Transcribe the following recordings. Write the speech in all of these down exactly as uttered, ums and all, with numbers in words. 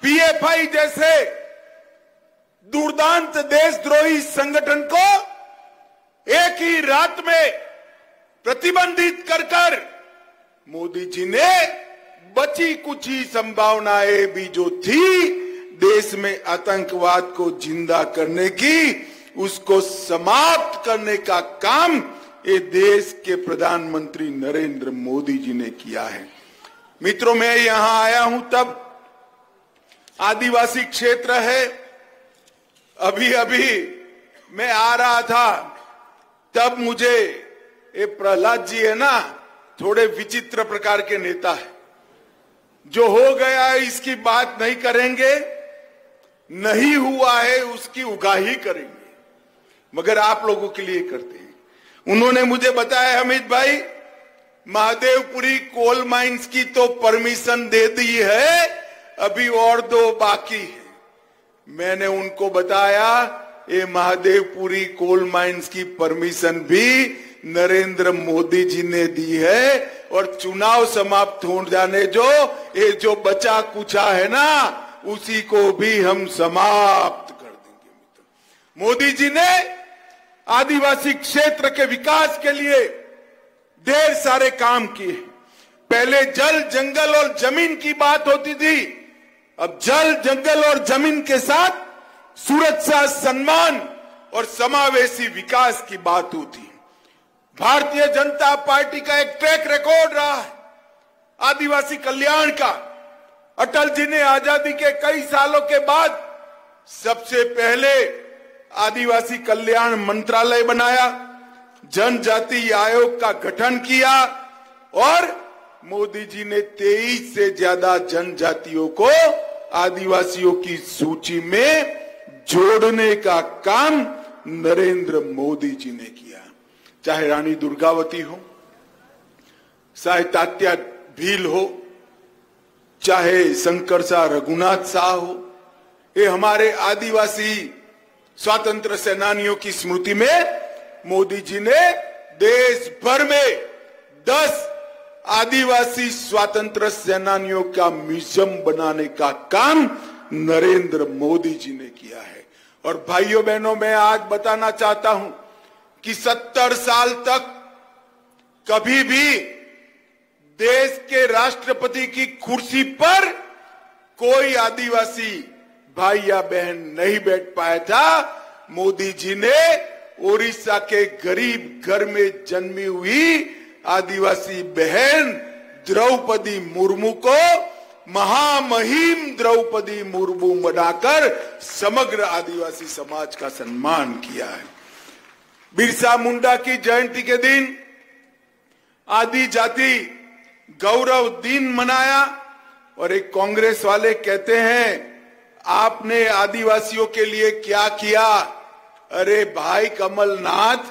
PFI जैसे दुर्दांत देशद्रोही संगठन को एक ही रात में प्रतिबंधित कर कर मोदी जी ने बची कुची संभावनाएं भी जो थी देश में आतंकवाद को जिंदा करने की, उसको समाप्त करने का काम ये देश के प्रधानमंत्री नरेंद्र मोदी जी ने किया है। मित्रों, मैं यहां आया हूं तब आदिवासी क्षेत्र है। अभी अभी मैं आ रहा था तब मुझे ये प्रहलाद जी है ना, थोड़े विचित्र प्रकार के नेता है। जो हो गया है इसकी बात नहीं करेंगे, नहीं हुआ है उसकी उगाही करेंगे, मगर आप लोगों के लिए करते हैं। उन्होंने मुझे बताया, अमित भाई महादेवपुरी कोल माइंस की तो परमिशन दे दी है, अभी और दो बाकी है। मैंने उनको बताया ये महादेवपुरी कोल माइंस की परमिशन भी नरेंद्र मोदी जी ने दी है, और चुनाव समाप्त हो जाने जो ये जो बचा कुचा है ना, उसी को भी हम समाप्त कर देंगे। मोदी जी ने आदिवासी क्षेत्र के विकास के लिए ढेर सारे काम किए। पहले जल, जंगल और जमीन की बात होती थी, अब जल, जंगल और जमीन के साथ सुरक्षा, सम्मान और समावेशी विकास की बात होती है। भारतीय जनता पार्टी का एक ट्रैक रिकॉर्ड रहा है आदिवासी कल्याण का। अटल जी ने आजादी के कई सालों के बाद सबसे पहले आदिवासी कल्याण मंत्रालय बनाया, जनजाति आयोग का गठन किया, और मोदी जी ने तेईस से ज्यादा जनजातियों को आदिवासियों की सूची में जोड़ने का काम नरेंद्र मोदी जी ने किया। चाहे रानी दुर्गावती हो, चाहे तात्या भील हो, चाहे शंकर शाह रघुनाथ शाह हो, ये हमारे आदिवासी स्वतंत्र सेनानियों की स्मृति में मोदी जी ने देश भर में दस आदिवासी स्वतंत्र सेनानियों का म्यूजियम बनाने का काम नरेंद्र मोदी जी ने किया है। और भाइयों बहनों, मैं आज बताना चाहता हूं कि सत्तर साल तक कभी भी देश के राष्ट्रपति की कुर्सी पर कोई आदिवासी भाई या बहन नहीं बैठ पाया था। मोदी जी ने ओडिशा के गरीब घर में जन्मी हुई आदिवासी बहन द्रौपदी मुर्मू को महामहिम द्रौपदी मुर्मू बनाकर समग्र आदिवासी समाज का सम्मान किया है। बिरसा मुंडा की जयंती के दिन आदि जाति गौरव दिन मनाया, और एक कांग्रेस वाले कहते हैं आपने आदिवासियों के लिए क्या किया। अरे भाई कमलनाथ,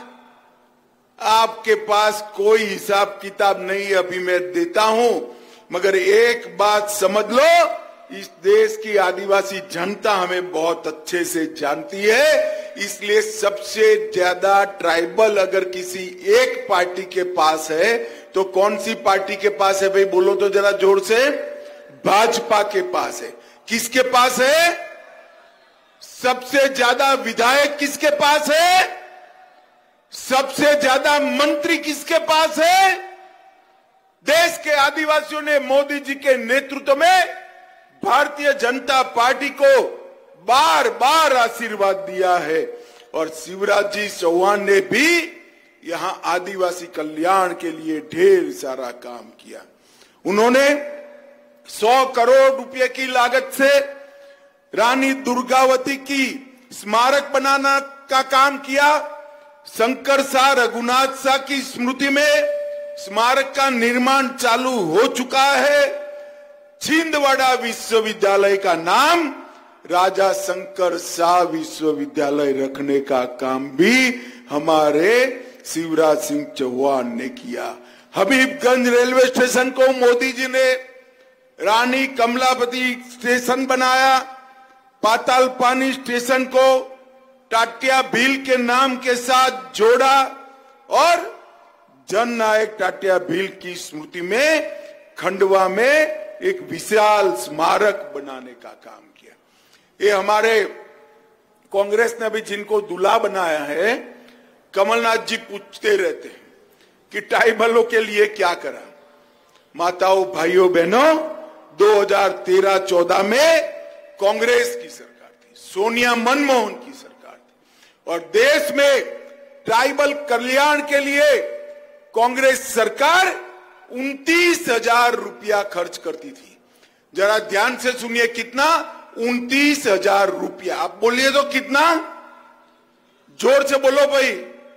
आपके पास कोई हिसाब किताब नहीं, अभी मैं देता हूं, मगर एक बात समझ लो, इस देश की आदिवासी जनता हमें बहुत अच्छे से जानती है। इसलिए सबसे ज्यादा ट्राइबल अगर किसी एक पार्टी के पास है तो कौन सी पार्टी के पास है भाई, बोलो तो जरा जोर से। भाजपा के पास है। किसके पास है? सबसे ज्यादा विधायक किसके पास है? सबसे ज्यादा मंत्री किसके पास है? देश के आदिवासियों ने मोदी जी के नेतृत्व में भारतीय जनता पार्टी को बार बार आशीर्वाद दिया है, और शिवराज जी चौहान ने भी यहां आदिवासी कल्याण के लिए ढेर सारा काम किया। उन्होंने सौ करोड़ रुपए की लागत से रानी दुर्गावती की स्मारक बनाना का काम किया। शंकर शाह रघुनाथ शाह की स्मृति में स्मारक का निर्माण चालू हो चुका है। छिंदवाड़ा विश्वविद्यालय का नाम राजा शंकर शाह विश्वविद्यालय रखने का काम भी हमारे शिवराज सिंह चौहान ने किया। हबीबगंज रेलवे स्टेशन को मोदी जी ने रानी कमलापति स्टेशन बनाया। पाताल पानी स्टेशन को टाटिया भील के नाम के साथ जोड़ा, और जननायक टाटिया भील की स्मृति में खंडवा में एक विशाल स्मारक बनाने का काम किया। ये हमारे कांग्रेस ने भी जिनको दूल्हा बनाया है, कमलनाथ जी पूछते रहते हैं कि ट्राइबलों के लिए क्या करा। माताओं, भाइयों, बहनों, दो हज़ार तेरह चौदह में कांग्रेस की सरकार थी, सोनिया मनमोहन की सरकार थी, और देश में ट्राइबल कल्याण के लिए कांग्रेस सरकार उनतीस हजार रुपया खर्च करती थी। जरा ध्यान से सुनिए, कितना? उनतीस हजार रुपया। आप बोलिए तो कितना? जोर से बोलो भाई।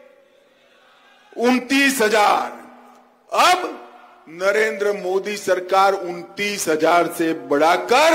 उनतीस हजार। अब नरेंद्र मोदी सरकार उनतीस हजार से बढ़ाकर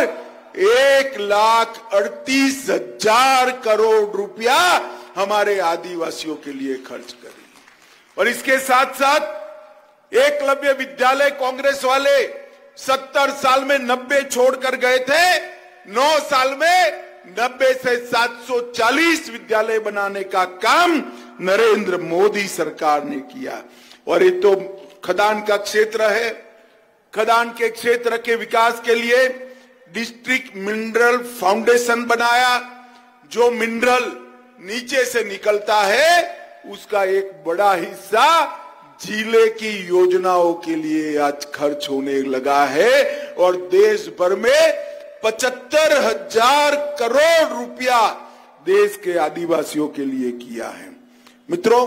एक लाख अड़तीस हजार करोड़ रुपया हमारे आदिवासियों के लिए खर्च कर रही है। और इसके साथ साथ एकलव्य विद्यालय कांग्रेस वाले सत्तर साल में नब्बे छोड़कर गए थे, नौ साल में नब्बे से सात सौ चालीस विद्यालय बनाने का काम नरेंद्र मोदी सरकार ने किया। और ये तो खदान का क्षेत्र है, खदान के क्षेत्र के विकास के लिए डिस्ट्रिक्ट मिनरल फाउंडेशन बनाया। जो मिनरल नीचे से निकलता है उसका एक बड़ा हिस्सा जिले की योजनाओं के लिए आज खर्च होने लगा है, और देश भर में पचहत्तर हजार करोड़ रुपया देश के आदिवासियों के लिए किया है। मित्रों,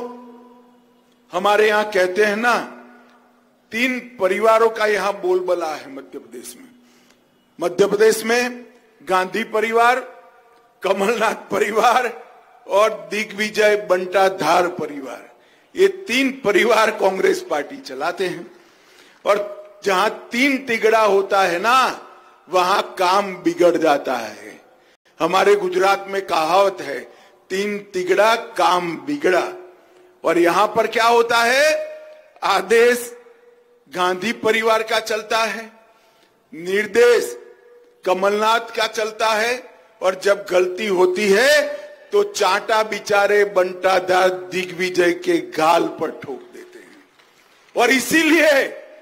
हमारे यहां कहते हैं ना, तीन परिवारों का यहां बोलबाला है मध्य प्रदेश में। मध्य प्रदेश में गांधी परिवार, कमलनाथ परिवार और दिग्विजय बंटाधार परिवार, ये तीन परिवार कांग्रेस पार्टी चलाते हैं। और जहां तीन तिगड़ा होता है ना, वहां काम बिगड़ जाता है। हमारे गुजरात में कहावत है, तीन तिगड़ा काम बिगड़ा। और यहां पर क्या होता है? आदेश गांधी परिवार का चलता है, निर्देश कमलनाथ का चलता है, और जब गलती होती है तो चांटा बिचारे बंटाधार दिग्विजय के गाल पर ठोक देते हैं। और इसीलिए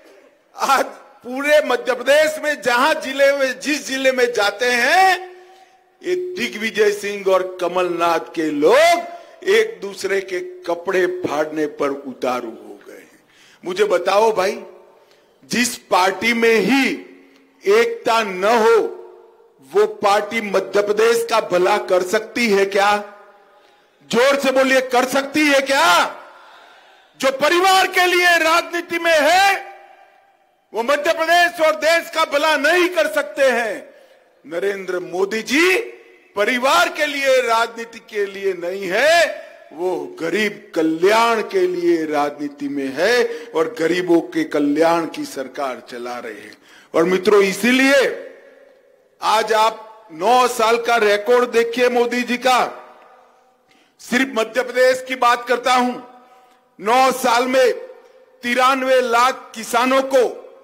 आज पूरे मध्य प्रदेश में जहां जिले में जिस जिले में जाते हैं, ये दिग्विजय सिंह और कमलनाथ के लोग एक दूसरे के कपड़े फाड़ने पर उतारू हो गए हैं। मुझे बताओ भाई, जिस पार्टी में ही एकता न हो वो पार्टी मध्य प्रदेश का भला कर सकती है क्या? जोर से बोलिए, कर सकती है क्या? जो परिवार के लिए राजनीति में है वो मध्य प्रदेश और देश का भला नहीं कर सकते हैं। नरेंद्र मोदी जी परिवार के लिए राजनीति के लिए नहीं है, वो गरीब कल्याण के लिए राजनीति में है और गरीबों के कल्याण की सरकार चला रहे हैं। और मित्रों, इसीलिए आज आप नौ साल का रिकॉर्ड देखिए मोदी जी का। सिर्फ मध्य प्रदेश की बात करता हूं, नौ साल में तिरानवे लाख किसानों को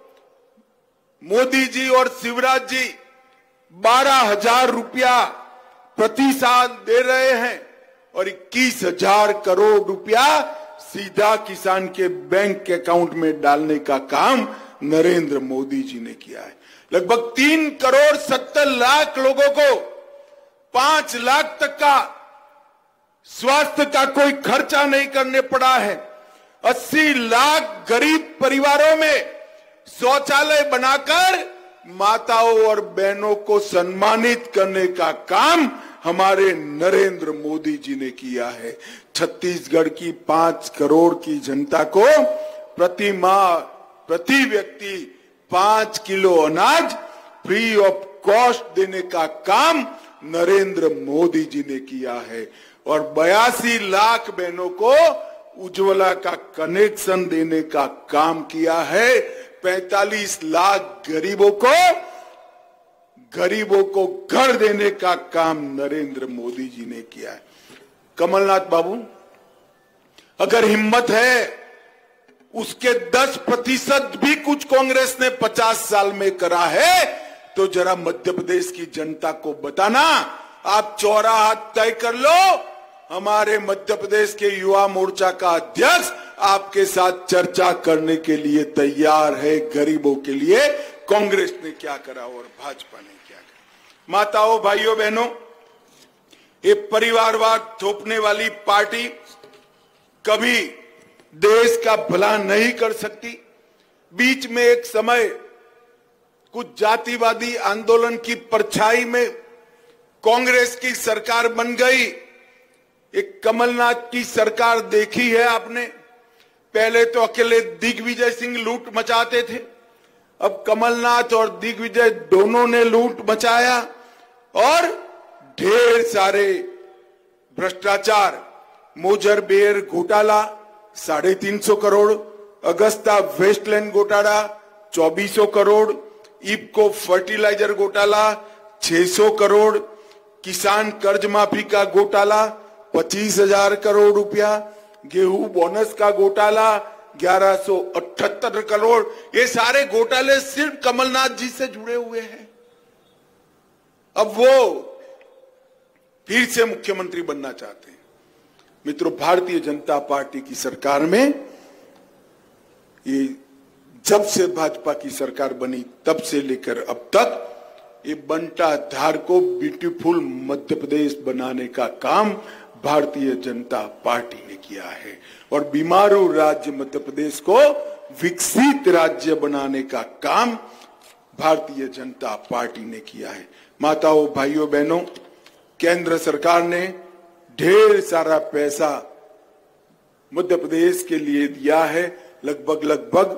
मोदी जी और शिवराज जी बारह हजार रुपया प्रति साल दे रहे हैं, और इक्कीस हजार करोड़ रुपया सीधा किसान के बैंक अकाउंट में डालने का काम नरेंद्र मोदी जी ने किया है। लगभग तीन करोड़ सत्तर लाख लोगों को पांच लाख तक का स्वास्थ्य का कोई खर्चा नहीं करने पड़ा है। अस्सी लाख गरीब परिवारों में शौचालय बनाकर माताओं और बहनों को सम्मानित करने का काम हमारे नरेंद्र मोदी जी ने किया है। छत्तीसगढ़ की पांच करोड़ की जनता को प्रति माह प्रति व्यक्ति पांच किलो अनाज फ्री ऑफ कॉस्ट देने का काम नरेंद्र मोदी जी ने किया है, और बयासी लाख बहनों को उज्ज्वला का कनेक्शन देने का काम किया है। पैंतालीस लाख गरीबों को गरीबों को घर देने का काम नरेंद्र मोदी जी ने किया है। कमलनाथ बाबू, अगर हिम्मत है उसके दस प्रतिशत भी कुछ कांग्रेस ने पचास साल में करा है तो जरा मध्य प्रदेश की जनता को बताना। आप चौराहा तय कर लो, हमारे मध्य प्रदेश के युवा मोर्चा का अध्यक्ष आपके साथ चर्चा करने के लिए तैयार है, गरीबों के लिए कांग्रेस ने क्या करा और भाजपा ने क्या करा। माताओं, भाइयों, बहनों, ये परिवारवाद थोपने वाली पार्टी कभी देश का भला नहीं कर सकती। बीच में एक समय कुछ जातिवादी आंदोलन की परछाई में कांग्रेस की सरकार बन गई। एक कमलनाथ की सरकार देखी है आपने। पहले तो अकेले दिग्विजय सिंह लूट मचाते थे, अब कमलनाथ और दिग्विजय दोनों ने लूट मचाया और ढेर सारे भ्रष्टाचार। मोजरबेर घोटाला साढ़े तीन सौ करोड़, अगस्ता वेस्टलैंड घोटाला चौबीस सौ करोड़, इफको फर्टिलाइजर घोटाला छह सौ करोड़, किसान कर्ज माफी का घोटाला पच्चीस हजार करोड़ रुपया, गेहूं बोनस का घोटाला ग्यारह सौ अठहत्तर करोड़। ये सारे घोटाले सिर्फ कमलनाथ जी से जुड़े हुए हैं। अब वो फिर से मुख्यमंत्री बनना चाहते हैं। मित्रों, भारतीय जनता पार्टी की सरकार में ये जब से भाजपा की सरकार बनी तब से लेकर अब तक ये बंटा धार को ब्यूटीफुल मध्य प्रदेश बनाने का काम भारतीय जनता पार्टी ने किया है और बीमारू राज्य मध्य प्रदेश को विकसित राज्य बनाने का काम भारतीय जनता पार्टी ने किया है। माताओं, भाइयों, बहनों, केंद्र सरकार ने ढेर सारा पैसा मध्य प्रदेश के लिए दिया है। लगभग लगभग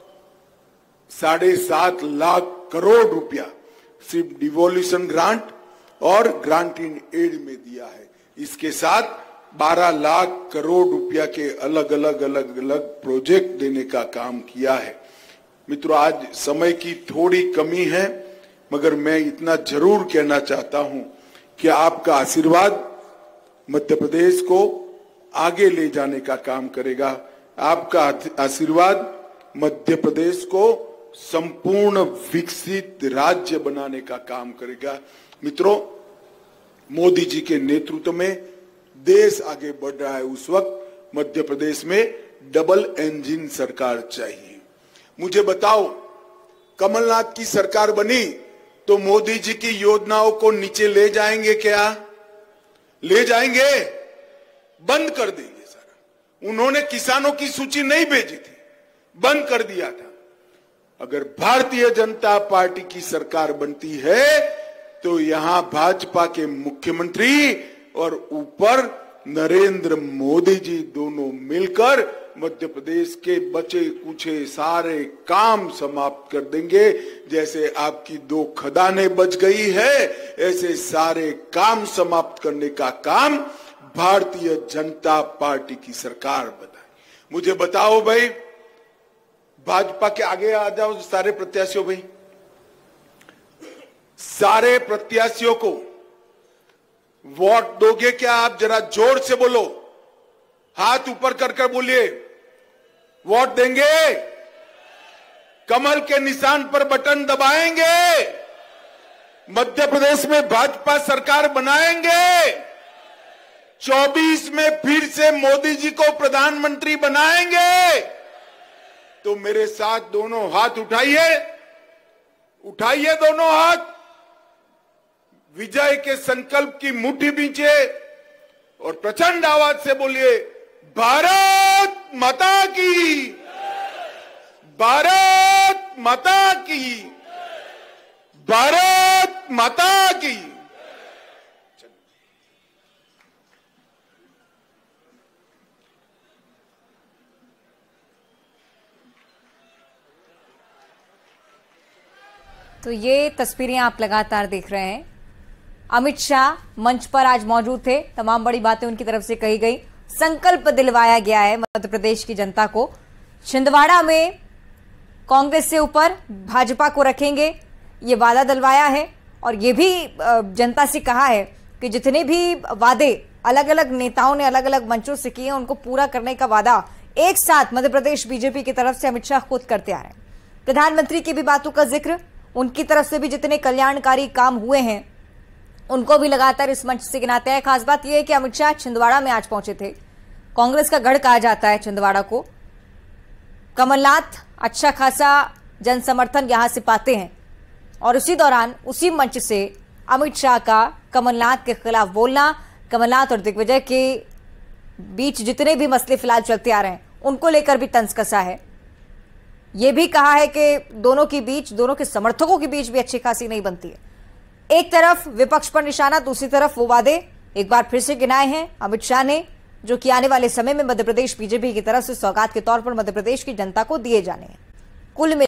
साढ़े सात लाख करोड़ रुपया सिर्फ डिवोल्यूशन ग्रांट और ग्रांट इन एड में दिया है। इसके साथ बारह लाख करोड़ रुपया के अलग अलग अलग अलग प्रोजेक्ट देने का काम किया है। मित्रों, आज समय की थोड़ी कमी है, मगर मैं इतना जरूर कहना चाहता हूं कि आपका आशीर्वाद मध्य प्रदेश को आगे ले जाने का काम करेगा। आपका आशीर्वाद मध्य प्रदेश को संपूर्ण विकसित राज्य बनाने का काम करेगा। मित्रों, मोदी जी के नेतृत्व में देश आगे बढ़ रहा है। उस वक्त मध्य प्रदेश में डबल इंजन सरकार चाहिए। मुझे बताओ, कमलनाथ की सरकार बनी तो मोदी जी की योजनाओं को नीचे ले जाएंगे क्या? ले जाएंगे? बंद कर देंगे सारा। उन्होंने किसानों की सूची नहीं भेजी थी, बंद कर दिया था। अगर भारतीय जनता पार्टी की सरकार बनती है तो यहां भाजपा के मुख्यमंत्री और ऊपर नरेंद्र मोदी जी दोनों मिलकर मध्य प्रदेश के बचे कुचे सारे काम समाप्त कर देंगे। जैसे आपकी दो खदानें बच गई है, ऐसे सारे काम समाप्त करने का काम भारतीय जनता पार्टी की सरकार बनाए। मुझे बताओ भाई, भाजपा के आगे आ जाओ सारे प्रत्याशियों। भाई, सारे प्रत्याशियों को वोट दोगे क्या? आप जरा जोर से बोलो, हाथ ऊपर कर कर बोलिए, वोट देंगे? कमल के निशान पर बटन दबाएंगे? मध्य प्रदेश में भाजपा सरकार बनाएंगे? चौबीस में फिर से मोदी जी को प्रधानमंत्री बनाएंगे? तो मेरे साथ दोनों हाथ उठाइए, उठाइए दोनों हाथ, विजय के संकल्प की मुट्ठी बींचे और प्रचंड आवाज से बोलिए, भारत माता की, भारत माता की, भारत माता की। तो ये तस्वीरें आप लगातार देख रहे हैं। अमित शाह मंच पर आज मौजूद थे, तमाम बड़ी बातें उनकी तरफ से कही गई, संकल्प दिलवाया गया है मध्य प्रदेश की जनता को। छिंदवाड़ा में कांग्रेस से ऊपर भाजपा को रखेंगे, ये वादा दिलवाया है और ये भी जनता से कहा है कि जितने भी वादे अलग अलग नेताओं ने अलग अलग मंचों से किए उनको पूरा करने का वादा एक साथ मध्य प्रदेश बीजेपी की तरफ से अमित शाह खुद करते आ रहे हैं। प्रधानमंत्री की भी बातों का जिक्र, उनकी तरफ से भी जितने कल्याणकारी काम हुए हैं उनको भी लगातार इस मंच से गिनाते हैं। खास बात यह है कि अमित शाह छिंदवाड़ा में आज पहुंचे थे। कांग्रेस का गढ़ कहा जाता है छिंदवाड़ा को। कमलनाथ अच्छा खासा जन समर्थन यहां से पाते हैं। और उसी दौरान उसी मंच से अमित शाह का कमलनाथ के खिलाफ बोलना, कमलनाथ और दिग्विजय के बीच जितने भी मसले फिलहाल चलते आ रहे हैं उनको लेकर भी तंज कसा है। यह भी कहा है कि दोनों के बीच, दोनों के समर्थकों के बीच भी अच्छी खासी नहीं बनती है। एक तरफ विपक्ष पर निशाना, दूसरी तरफ वो वादे एक बार फिर से गिनाए हैं अमित शाह ने, जो कि आने वाले समय में मध्य प्रदेश बीजेपी की तरफ से सौगात के तौर पर मध्य प्रदेश की जनता को दिए जाने हैं। कुल